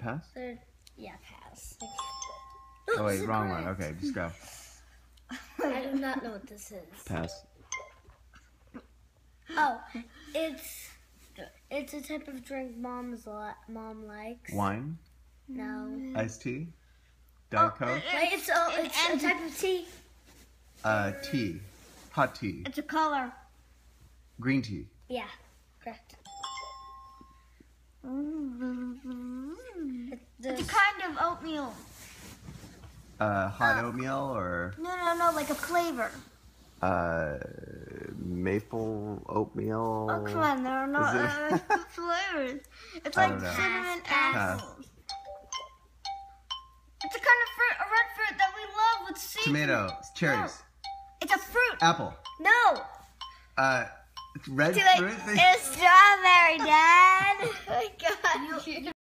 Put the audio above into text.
pass? Yeah, pass. Oh wait, wrong one. Okay, just go. I do not know what this is. Pass. Oh, it's a type of drink mom likes. Wine? No. Iced tea? Diet Coke? Wait, it's a type of tea. Tea. Hot tea. It's a color. Green tea. Yeah, correct. It's a kind of oatmeal. Hot oatmeal or No, like a flavor. maple oatmeal? Oh, come on, there are no flavors. It's I like don't know. cinnamon Pass. apples. It's a kind of fruit, a red fruit that we love with seafood. Tomatoes. Cherries. No. It's a fruit. Apple. No. Red Too late. fruit? It's strawberry, Dad.